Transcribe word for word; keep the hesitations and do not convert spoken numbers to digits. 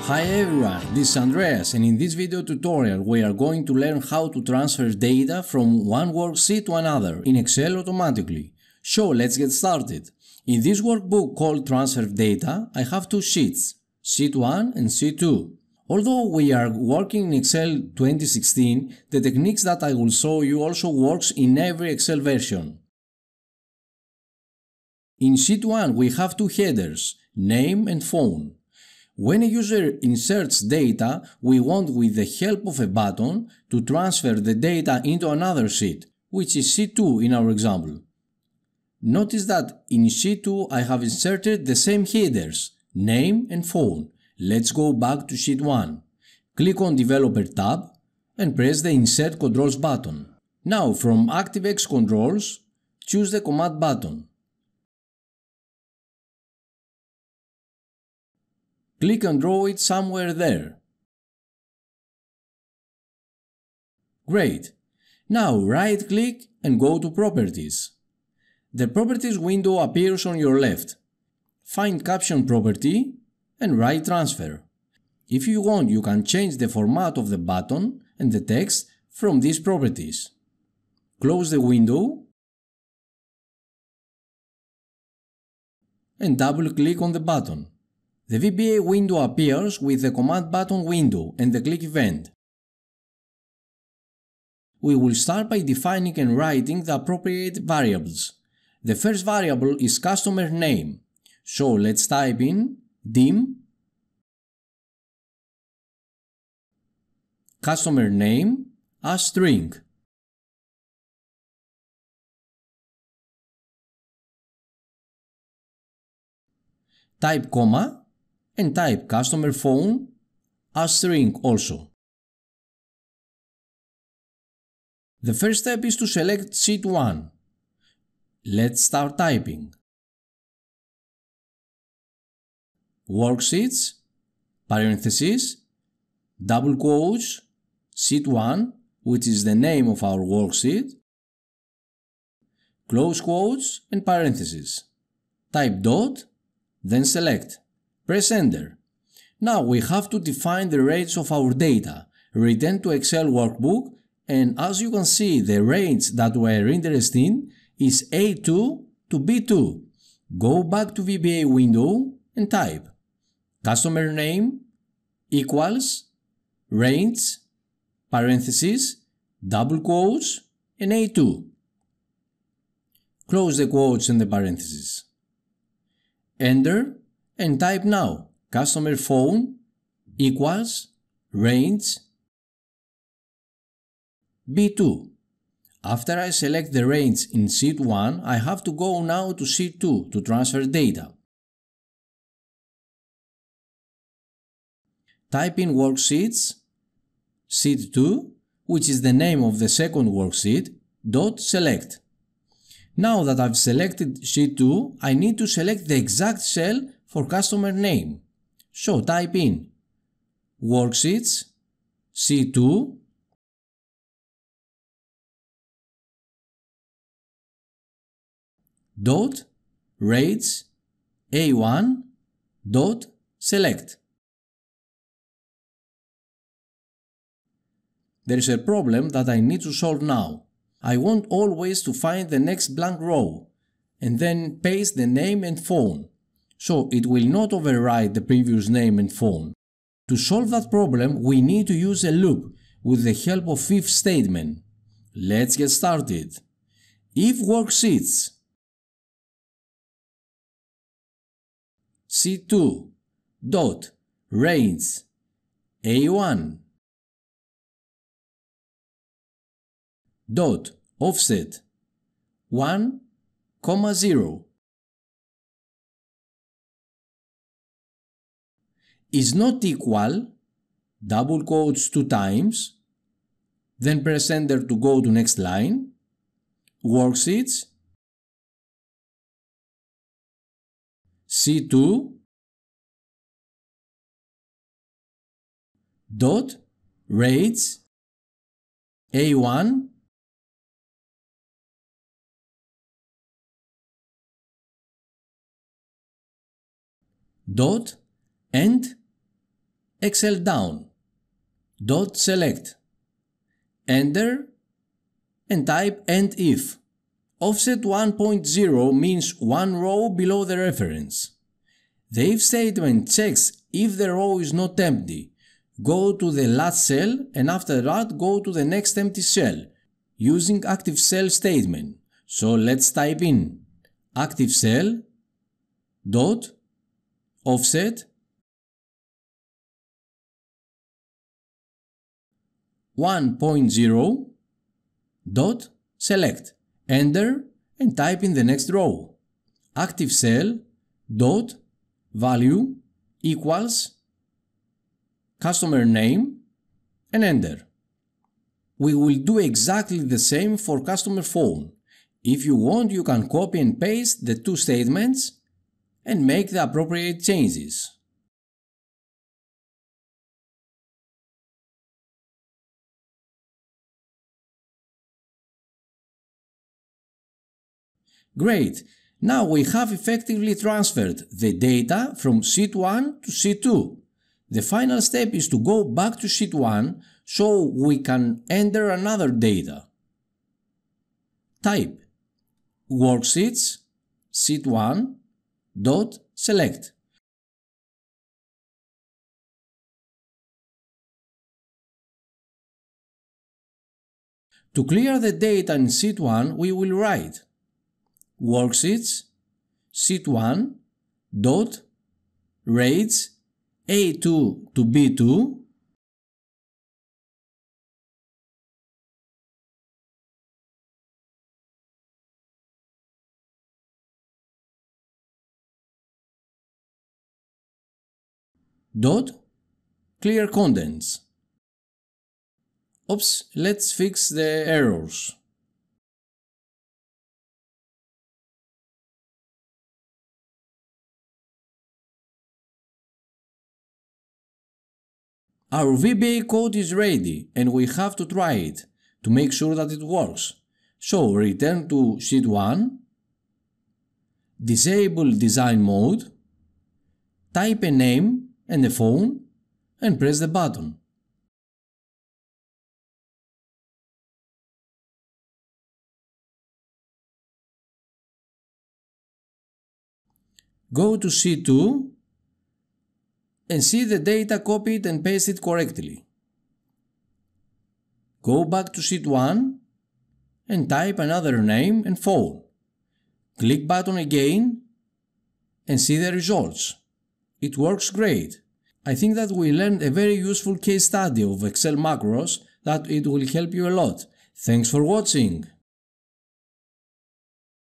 Hi everyone, this is Andreas, and in this video tutorial we are going to learn how to transfer data from one worksheet to another in Excel automatically. So let's get started. In this workbook called Transfer Data, I have two sheets, sheet one and sheet two. Although we are working in Excel twenty sixteen, the techniques that I will show you also works in every Excel version. In sheet one we have two headers, name and phone. When a user inserts data, we want with the help of a button to transfer the data into another sheet, which is sheet two in our example. Notice that in sheet two I have inserted the same headers, name and phone. Let's go back to sheet one. Click on Developer tab and press the Insert Controls button. Now from ActiveX Controls, choose the Command button. Click and draw it somewhere there. Great! Now right click and go to Properties. The Properties window appears on your left. Find Caption property and write Transfer. If you want, you can change the format of the button and the text from these properties. Close the window and double click on the button. The V B A window appears with the Command button window and the click event. We will start by defining and writing the appropriate variables. The first variable is customer name, so let's type in dim customer name as string. Type comma and type customer phone as string also. The first step is to select sheet one. Let's start typing. Worksheets, parentheses, double quotes, sheet one, which is the name of our worksheet, close quotes and parentheses. Type dot, then select. Press enter. Now we have to define the range of our data. Return to Excel workbook, and as you can see, the range that we're interested in is A two to B two. Go back to V B A window and type customer name equals range parentheses double quotes and A two. Close the quotes and the parentheses. Enter and type now customer phone equals range B two. After I select the range in sheet one, I have to go now to sheet two to transfer data. Type in Worksheets, sheet two, which is the name of the second worksheet, dot select. Now that I've selected sheet two, I need to select the exact cell for customer name. So type in Worksheets, sheet two, dot rates A one dot select. There is a problem that I need to solve now. I want always to find the next blank row and then paste the name and phone, so it will not overwrite the previous name and phone. To solve that problem, we need to use a loop with the help of if statement. Let's get started. If worksheets sheet two dot range A one dot offset one comma zero is not equal, double quotes two times, then press enter to go to next line, worksheets sheet two dot rates A one dot and Excel down, dot select, enter and type end if. Offset one point zero means one row below the reference. The if statement checks if the row is not empty. Go to the last cell and after that go to the next empty cell using active cell statement. So let's type in active cell dot offset one point zero dot select, enter and type in the next row. Active cell dot value equals customer name and enter. We will do exactly the same for customer phone. If you want, you can copy and paste the two statements and make the appropriate changes. Great! Now we have effectively transferred the data from sheet one to sheet two. The final step is to go back to sheet one so we can enter another data. Type Worksheets sheet one dot select. To clear the data in sheet one, we will write Worksheets sheet one dot rates A two to B two dot clear contents. Oops, let's fix the errors. Our V B A code is ready and we have to try it to make sure that it works. So return to sheet one, disable design mode, type a name and a phone and press the button. Go to sheet two and see the data copied and pasted correctly. Go back to sheet one and type another name and phone. Click button again and see the results. It works great. I think that we learned a very useful case study of Excel macros that it will help you a lot. Thanks for watching.